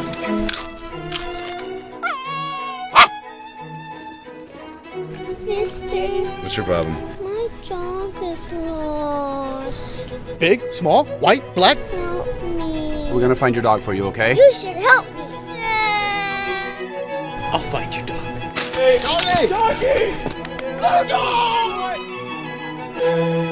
Mister, What's your problem? my dog is lost. Big, small, white, black? Help me. We're gonna find your dog for you, okay? You should help me. I'll find your dog. Hey, doggy! Doggy! Let her go!